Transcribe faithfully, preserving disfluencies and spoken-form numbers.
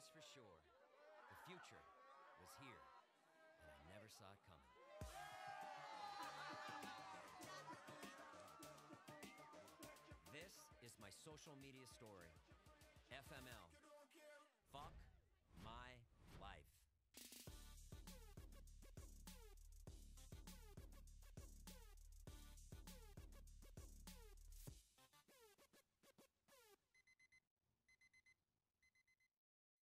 this for sure. The future was here, and I never saw it coming. This is my social media story. F M L,